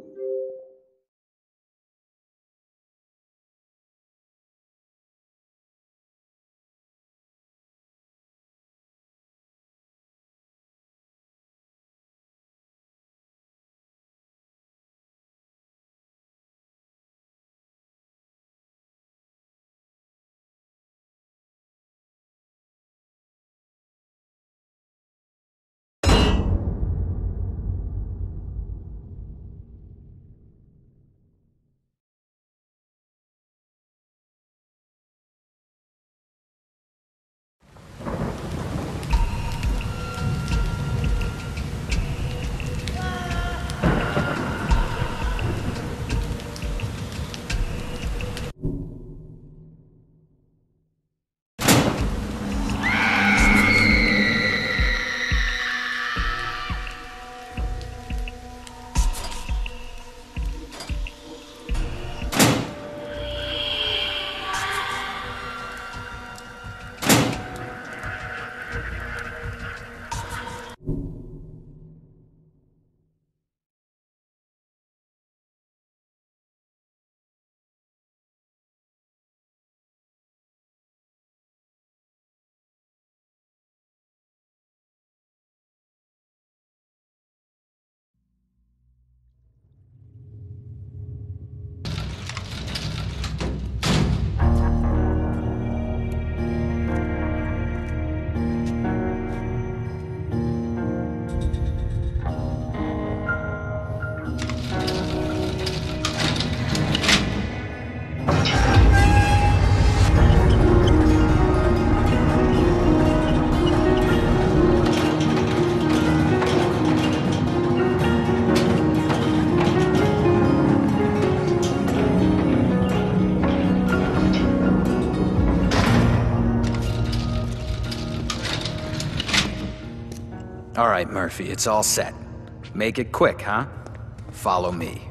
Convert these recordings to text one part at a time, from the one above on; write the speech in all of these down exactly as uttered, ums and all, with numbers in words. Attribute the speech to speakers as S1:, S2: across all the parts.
S1: All right, Murphy, it's all set. Make it quick, huh? Follow me.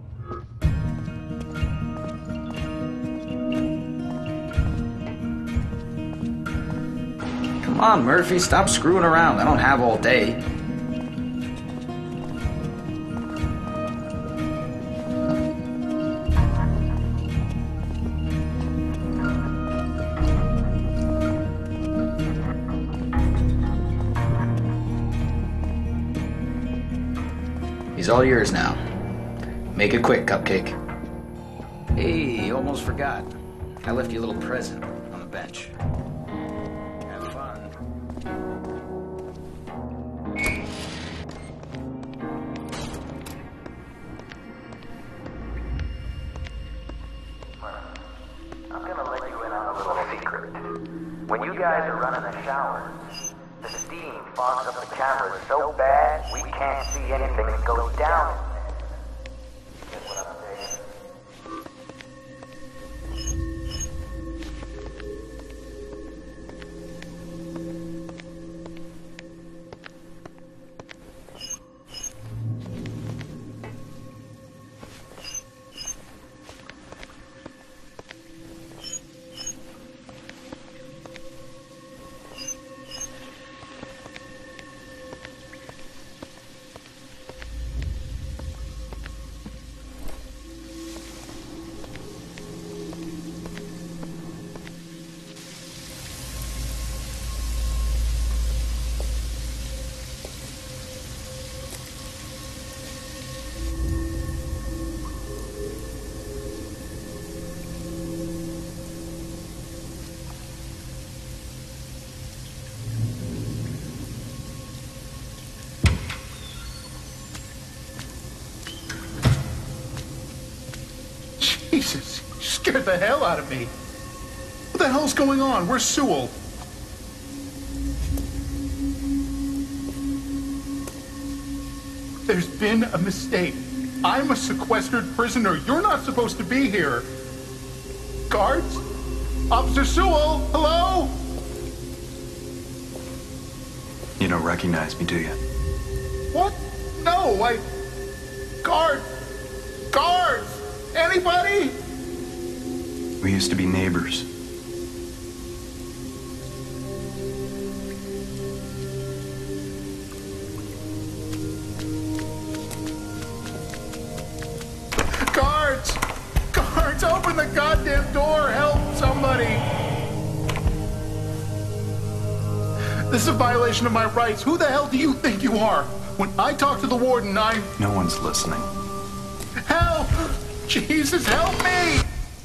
S2: Come on, Murphy, stop screwing around. I don't have all day. He's all yours now. Make it quick, Cupcake. Hey, almost forgot. I left you a little present on the bench. Have fun.
S3: I'm gonna let you in on a little secret. When you guys are running the showers, the steam fogs up the cameras so bad we can't see anything that goes down in there. You get what I'm saying?
S4: Jesus, you scared the hell out of me. What the hell's going on? Where's Sewell? There's been a mistake. I'm a sequestered prisoner. You're not supposed to be here. Guards? Officer Sewell, hello?
S5: You don't recognize me, do you?
S4: What? No, I... Guards! Guards! Anybody?
S5: We used to be neighbors.
S4: goddamn door! Help, somebody! This is a violation of my rights. Who the hell do you think you are? When I talk to the warden, I'm...
S5: No one's listening.
S4: Help! Jesus, help me!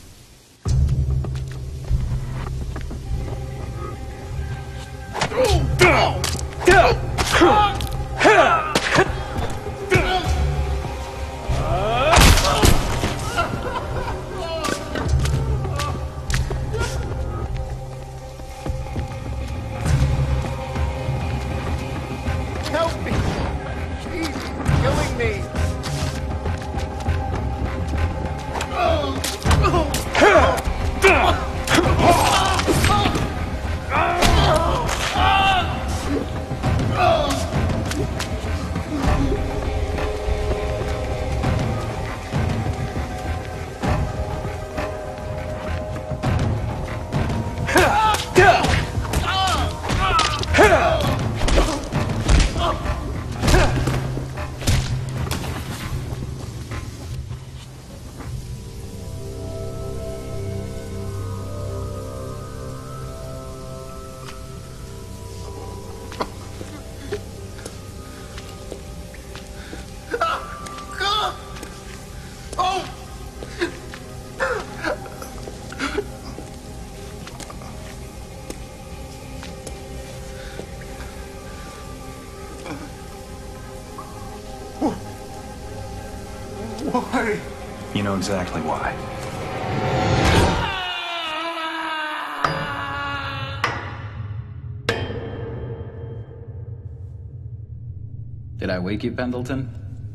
S4: Help me! Jesus, killing me! Why?
S5: You know exactly why.
S2: Did I wake you, Pendleton?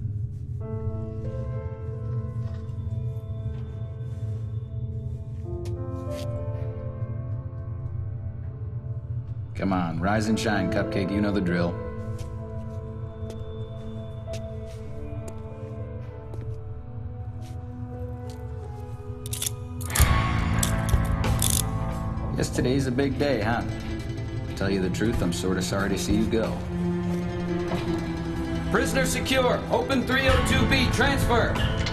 S2: Come on, rise and shine, Cupcake. You know the drill. Guess today's a big day, huh? Tell you the truth, I'm sort of sorry to see you go. Prisoner secure. Open three oh two B. Transfer.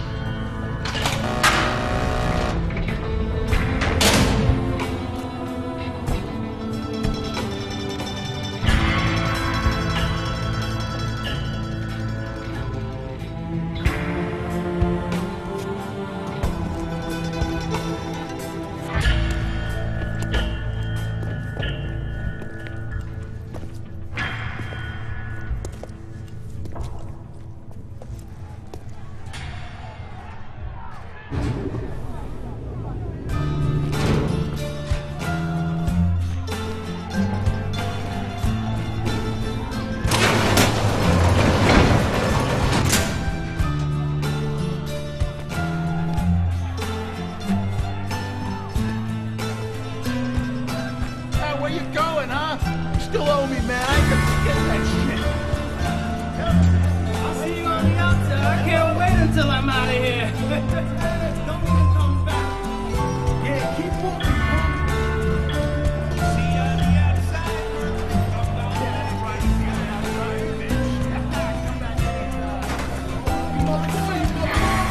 S4: Where you going, huh? You still owe me, man. I ain't gonna forget that shit.
S6: I'll see you on the outside. I can't wait until I'm out of here. Don't even come back. Yeah, keep walking, homie. See you on the outside. Come down there, right here, outside, bitch. Come back here. You motherfucker.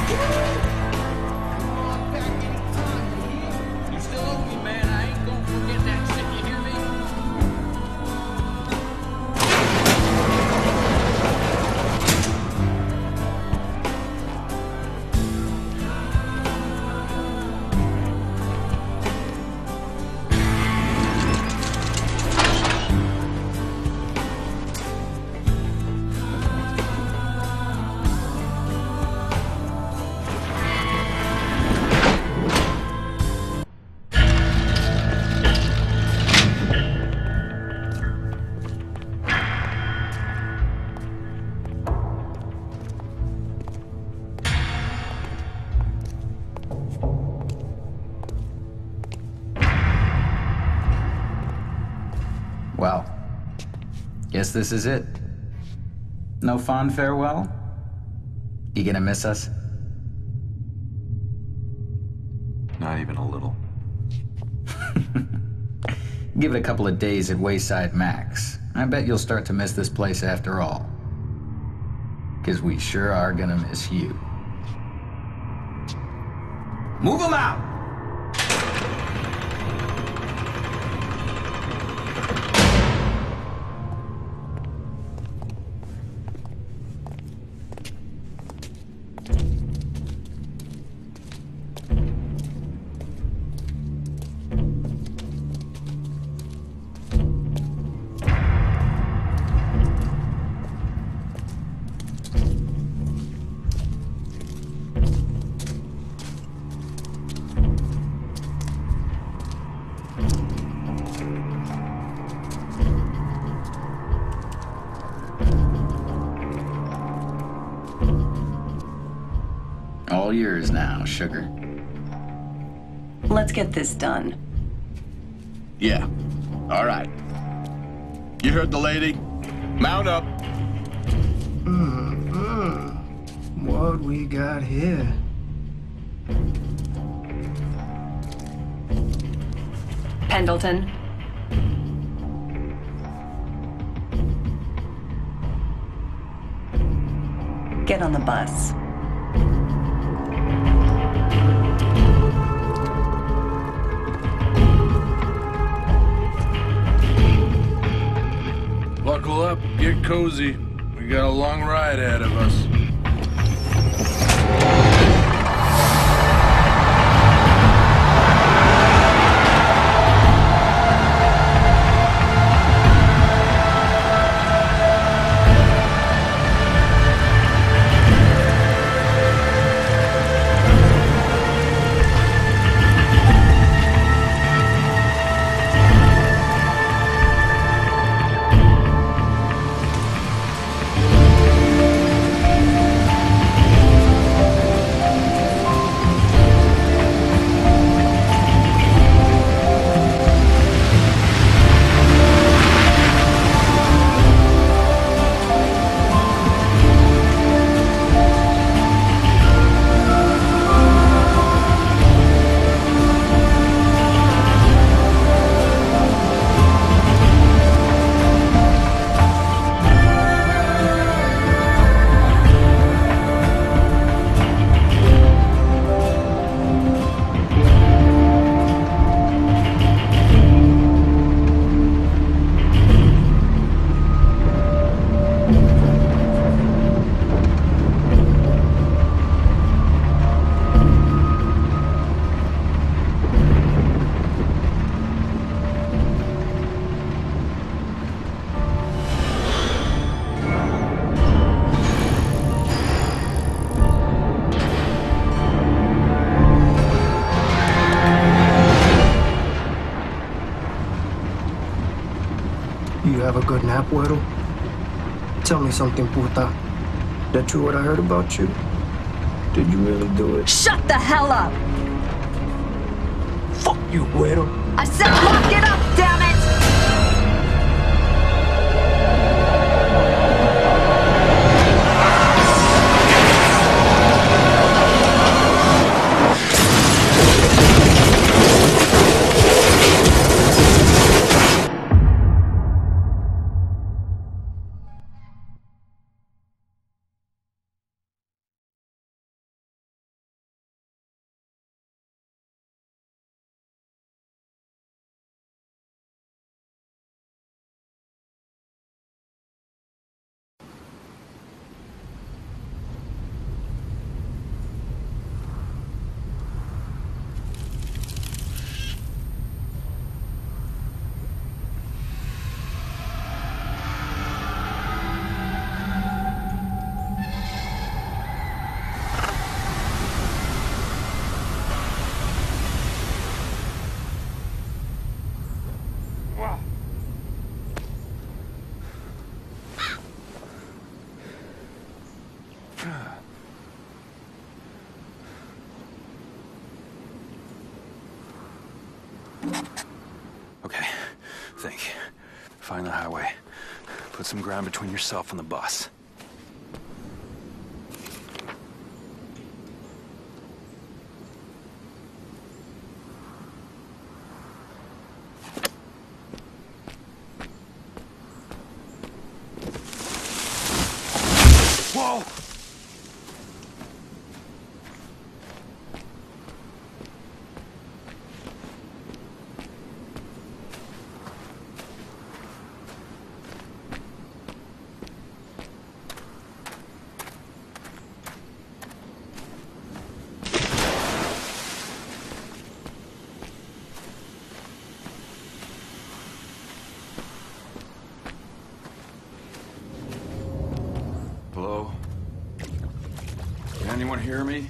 S6: Come on back anytime, you hear? You still owe me, man. I ain't gonna forget that shit. You hear me?
S2: Well, guess this is it. No fond farewell? You gonna miss us?
S5: Not even a little.
S2: Give it a couple of days at Wayside Max. I bet you'll start to miss this place after all. 'Cause we sure are gonna miss you. Move 'em out! All yours now, sugar.
S7: Let's get this done.
S8: Yeah. All right. You heard the lady. Mount up.
S9: Mm-hmm. What we got here?
S7: Pendleton. Get on the bus.
S10: Buckle up, get cozy. We got a long ride ahead of us.
S9: You have a good nap, Weddle? Tell me something, puta. That true what I heard about you? Did you really do it?
S7: Shut the hell up!
S9: Fuck you, Weddle.
S7: I said lock it up, damn it!
S5: Okay, think. Find the highway. Put some ground between yourself and the bus. Whoa! Hello? Can anyone hear me?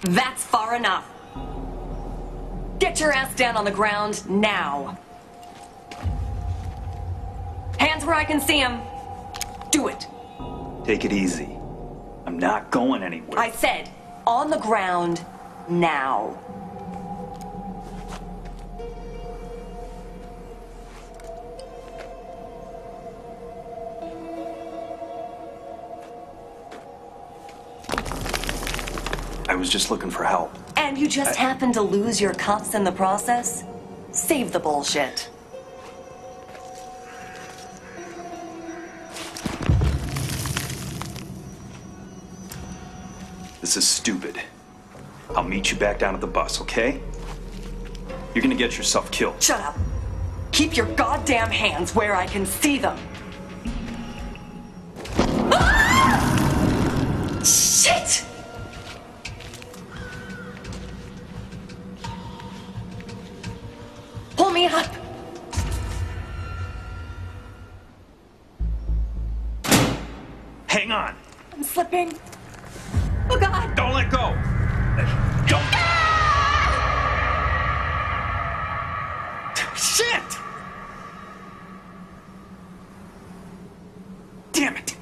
S7: That's far enough. Get your ass down on the ground now. Hands where I can see them. Do it.
S11: Take it easy. I'm not going anywhere.
S7: I said, on the ground now.
S11: I was just looking for help.
S7: And you just
S11: I...
S7: happened to lose your cuffs in the process? Save the bullshit.
S11: This is stupid. I'll meet you back down at the bus, okay? You're gonna get yourself killed.
S7: Shut up. Keep your goddamn hands where I can see them. Ah! Shit! Pull me up.
S11: Hang on.
S7: I'm slipping. Oh, God!
S11: Don't let go! Don't... Shit! Damn it!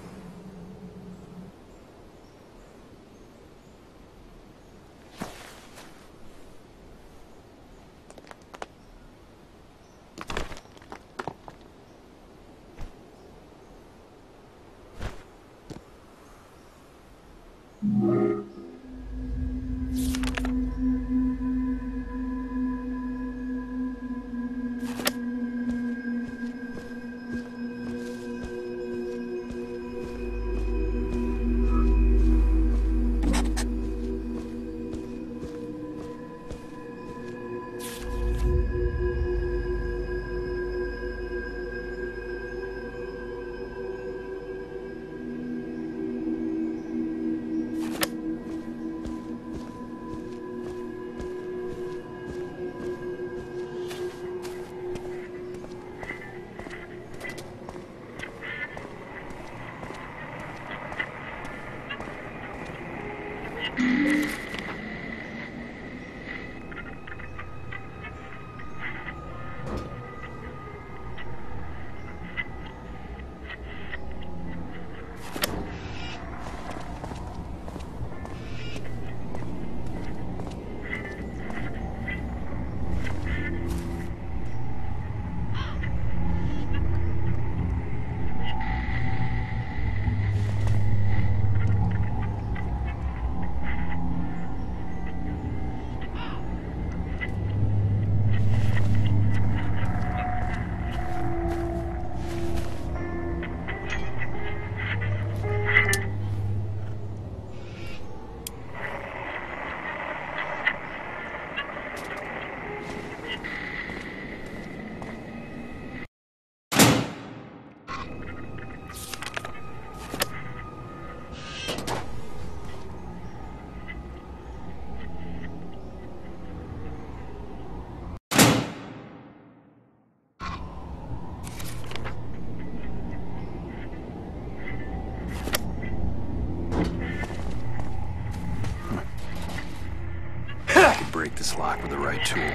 S5: Break this lock with the right tool.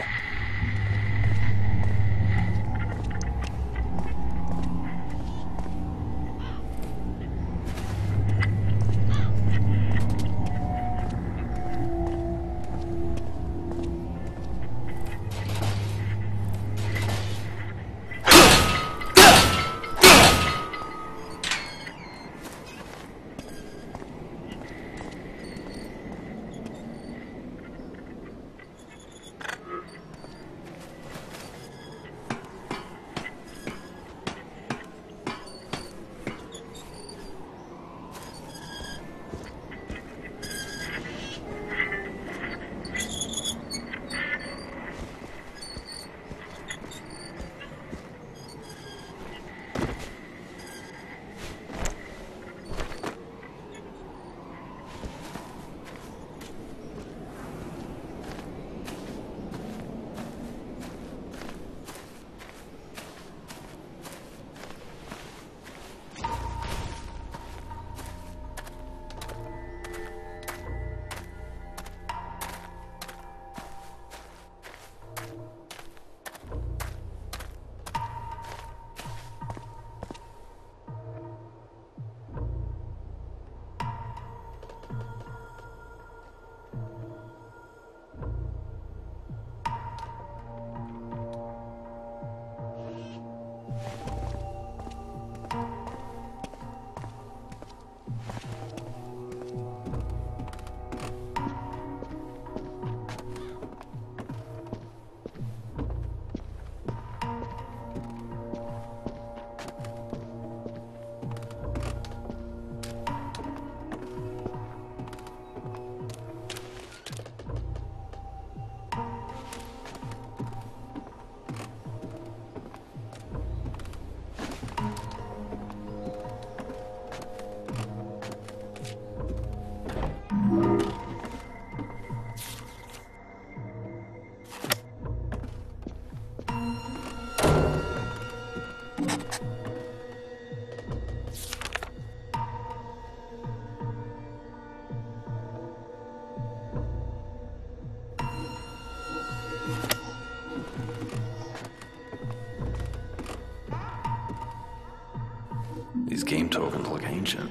S5: These game tokens look ancient.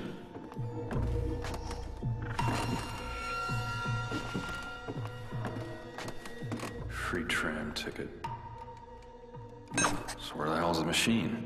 S5: Free tram ticket. So where the hell's the machine?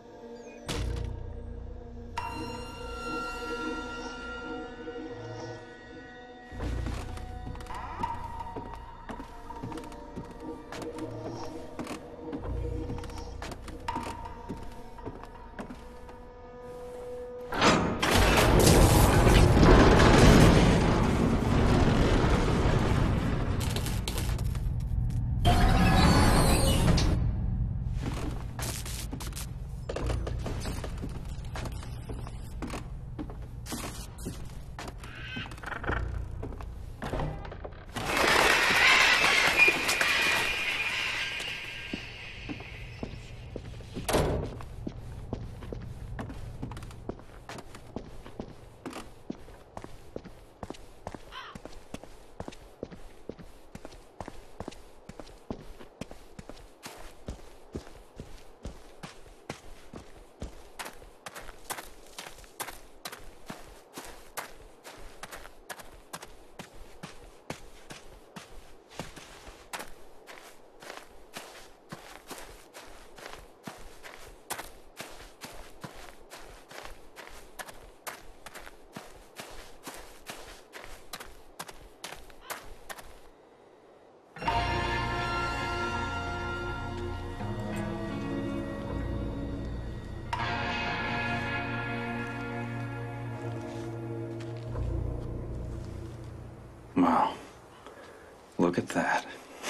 S5: Wow. Look at that.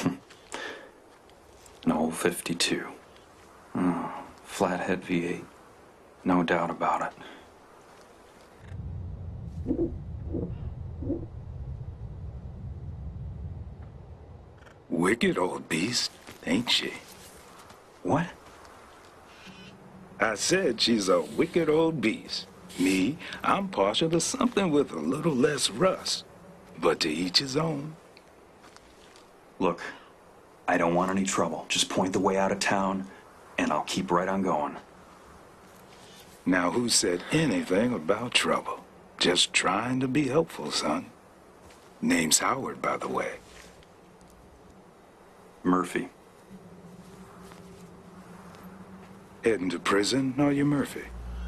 S5: An old fifty-two. Oh, flathead V eight. No doubt about it.
S12: Wicked old beast, ain't she?
S5: What?
S12: I said she's a wicked old beast. Me, I'm partial to something with a little less rust. But to each his own.
S11: Look, I don't want any trouble. Just point the way out of town, and I'll keep right on going.
S12: Now, who said anything about trouble? Just trying to be helpful, son. Name's Howard, by the way.
S11: Murphy.
S12: Heading to prison, are you, Murphy?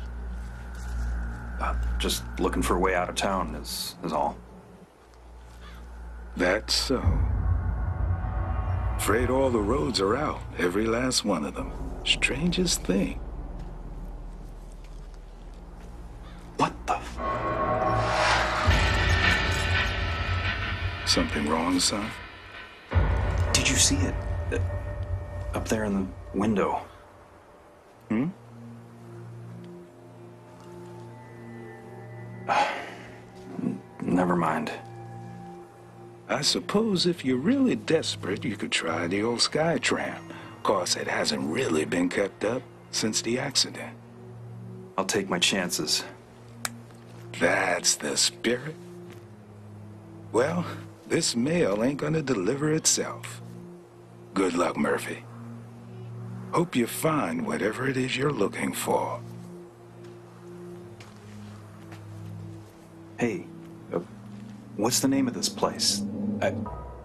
S11: Uh, just looking for a way out of town is, is all.
S12: That's so. Afraid all the roads are out, every last one of them. Strangest thing.
S11: What the f...
S12: Something wrong, son?
S11: Did you see it? Uh, up there in the window.
S12: Hmm?
S11: Never mind.
S12: I suppose if you're really desperate, you could try the old Skytram. Of course, it hasn't really been kept up since the accident.
S11: I'll take my chances.
S12: That's the spirit. Well, this mail ain't gonna deliver itself. Good luck, Murphy. Hope you find whatever it is you're looking for.
S11: Hey, uh, what's the name of this place? I...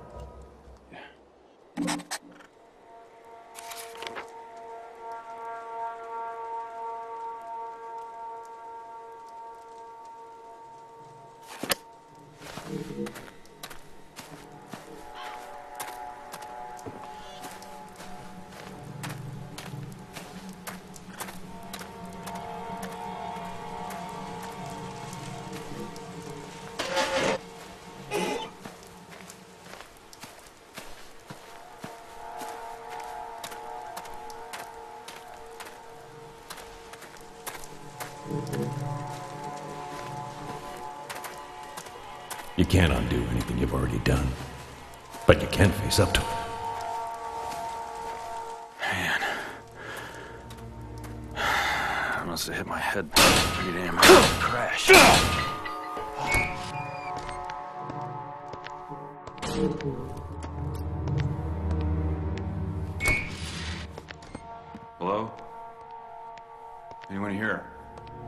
S13: You can't undo anything you've already done, but you can face up to it.
S5: Man. I must have hit my head pretty damn hard. Crash. Hello? Anyone here?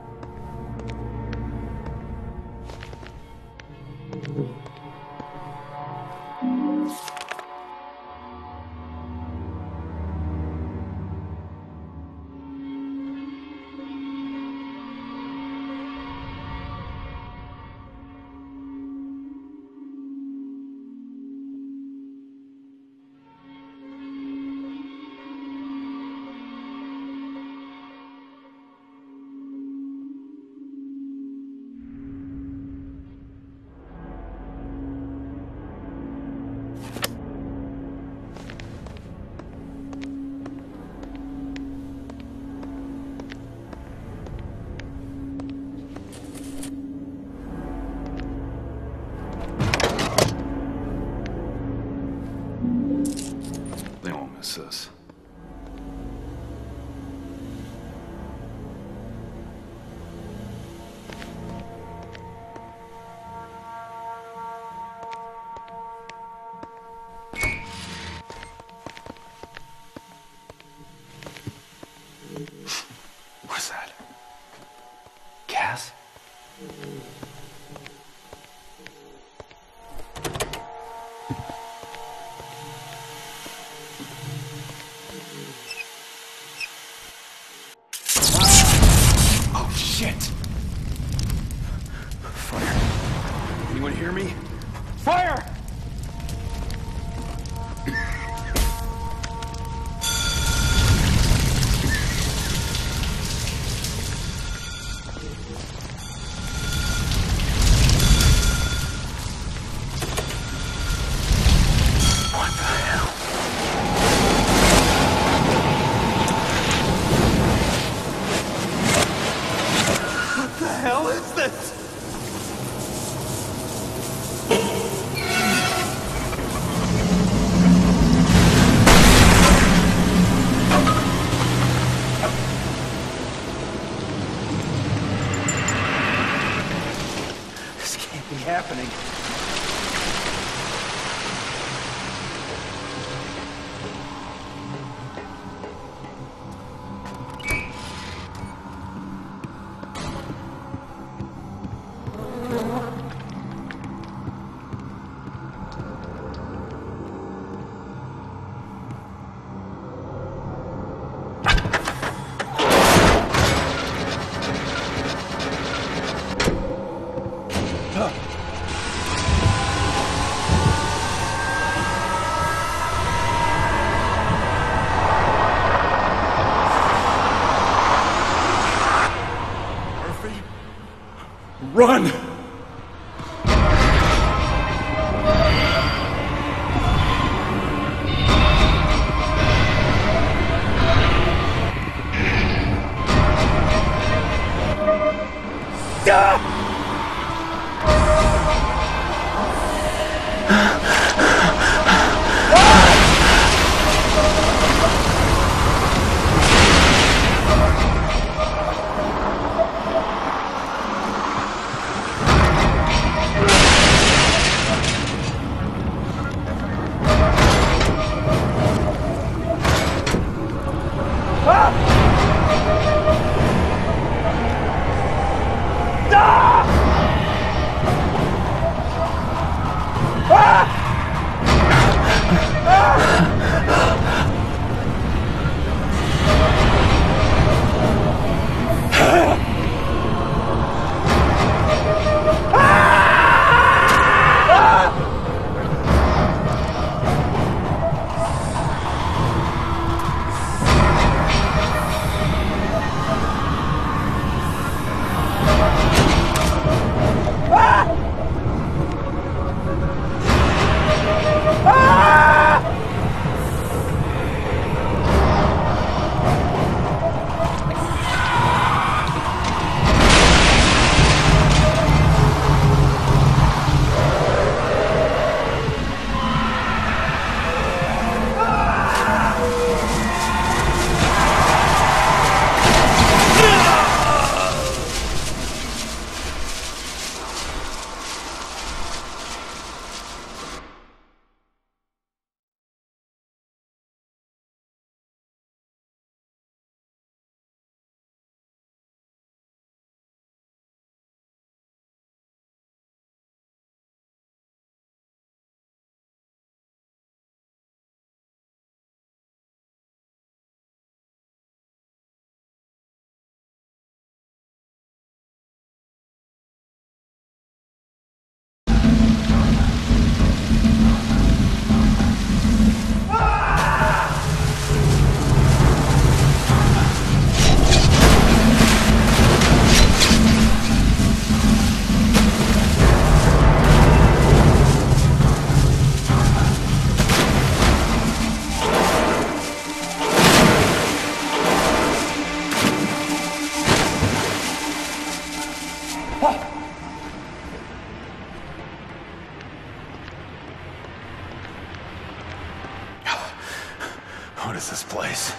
S5: This. What's that? Cass? Hear me? Fire! What the hell? What the hell is this? Happening. Run! What is this place?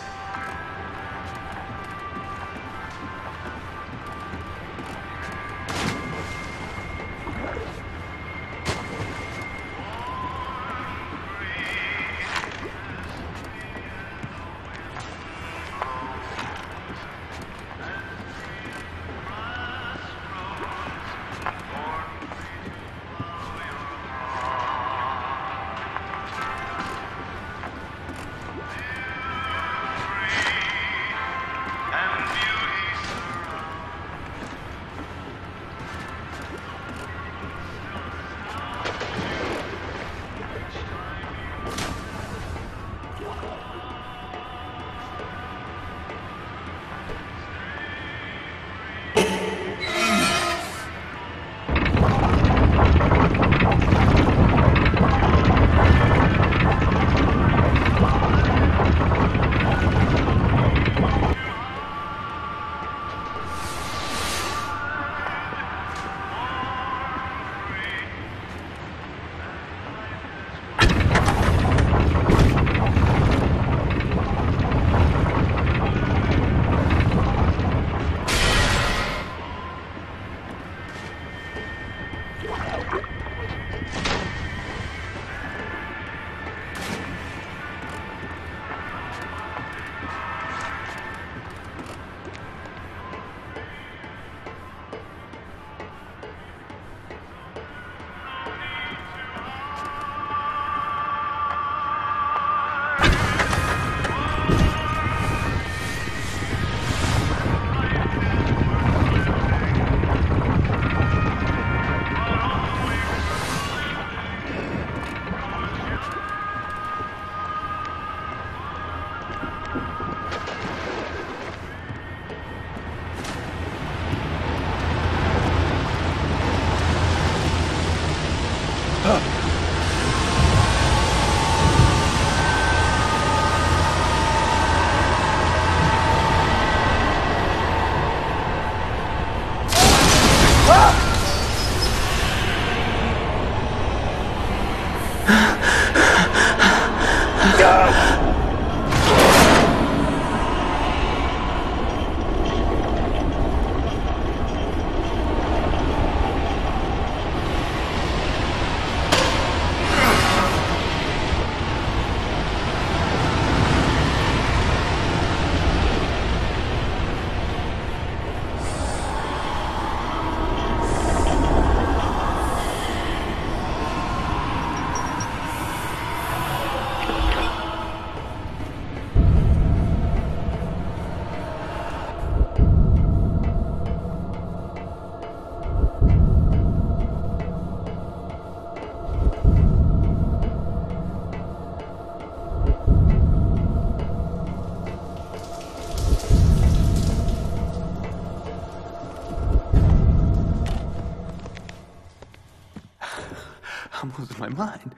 S5: I'm losing my mind.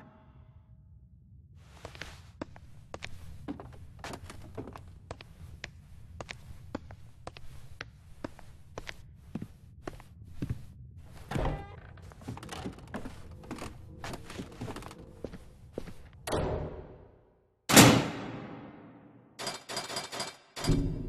S14: You